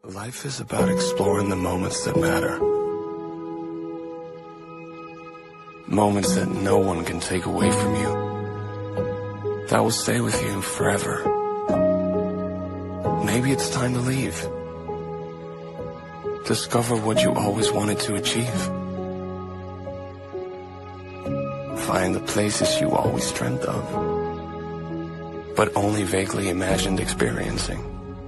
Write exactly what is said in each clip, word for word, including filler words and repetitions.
Life is about exploring the moments that matter. Moments that no one can take away from you. That will stay with you forever. Maybe it's time to leave. Discover what you always wanted to achieve. Find the places you always dreamt of, but only vaguely imagined experiencing.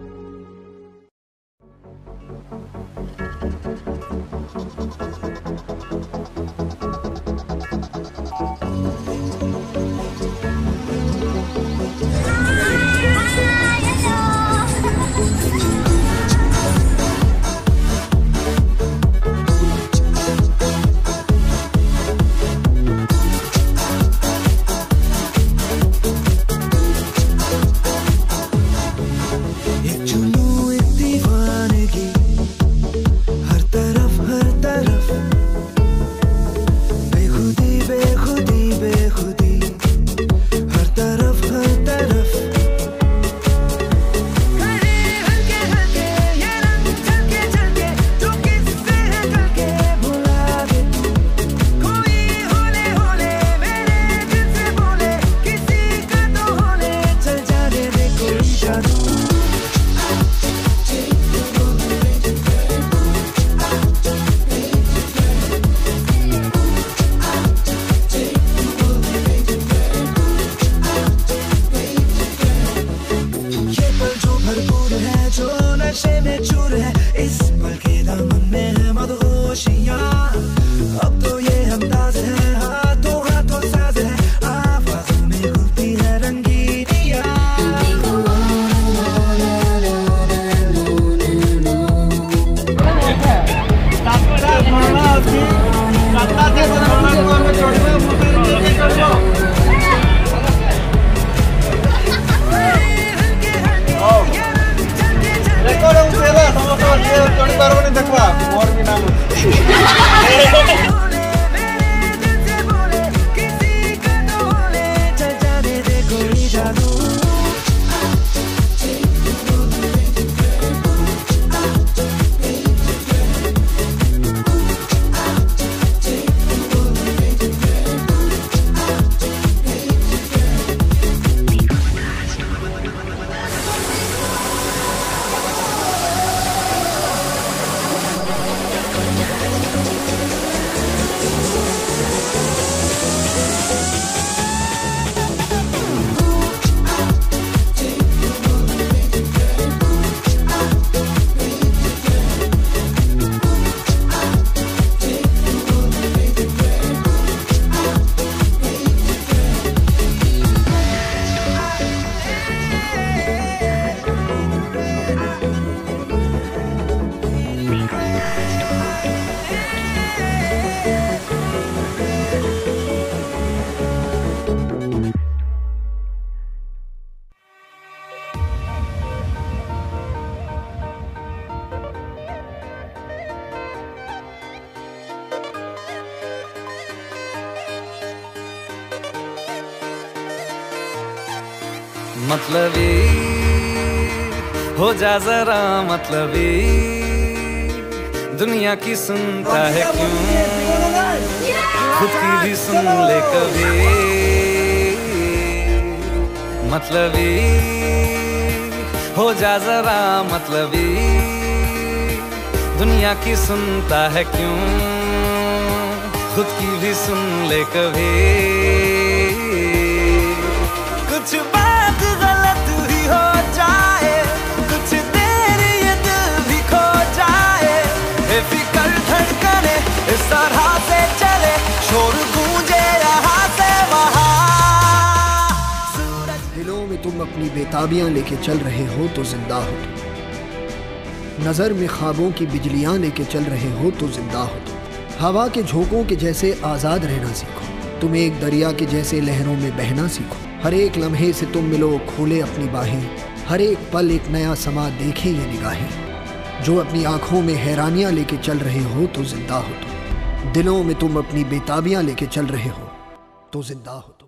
मतलबी हो जा जरा मतलबी, दुनिया की सुनता है क्यों, खुद की भी सुन ले कभी। मतलबी हो जा जरा मतलबी, दुनिया की सुनता है क्यों, खुद की भी सुन ले कभी। कुछ बात गलत ही हो जाए, कुछ देर ये दिल भी खो जाए, बेफिक्र धड़कने इस तरह से चले, शोर गूंजे यहाँ से वहाँ। दिलों में तुम अपनी बेताबियां लेके चल रहे हो तो जिंदा हो तुम, नजर में ख्वाबों की बिजलियां लेके चल रहे हो तो जिंदा हो तुम। हवा के झोंकों के जैसे आजाद रहना सीखो, तुम एक दरिया के जैसे लहरों में बहना सीखो। हर एक लम्हे से तुम मिलो, खोले अपनी बाहें, हर एक पल एक नया समा देखे ये निगाहें। जो अपनी आंखों में हैरानियां लेके चल रहे हो तो जिंदा हो तुम, दिलों में तुम अपनी बेताबियां लेके चल रहे हो तो जिंदा हो।